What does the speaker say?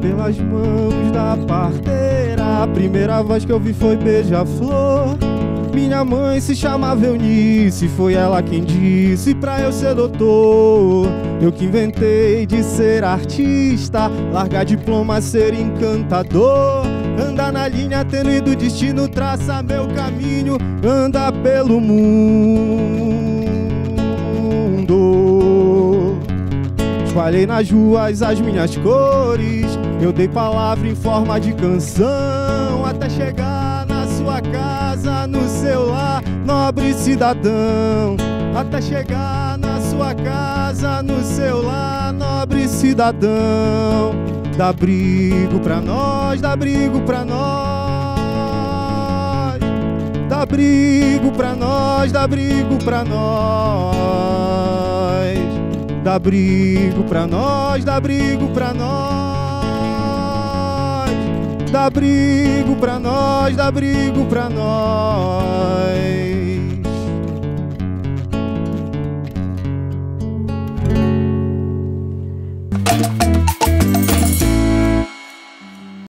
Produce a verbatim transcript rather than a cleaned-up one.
pelas mãos da parteira. A primeira voz que eu vi foi beija-flor. Minha mãe se chamava Eunice, foi ela quem disse pra eu ser doutor. Eu que inventei de ser artista, largar diploma, ser encantador. Andar na linha tênue do destino, traça meu caminho, anda pelo mundo. Espalhei nas ruas as minhas cores, eu dei palavra em forma de canção, até chegar na sua casa, no seu lar, nobre cidadão. Até chegar na sua casa, no seu lar, nobre cidadão. Dá abrigo pra nós, dá abrigo pra nós. Dá abrigo pra nós, dá abrigo pra nós. Dá abrigo pra nós, dá abrigo pra nós. Dá abrigo pra nós, dá abrigo pra nós.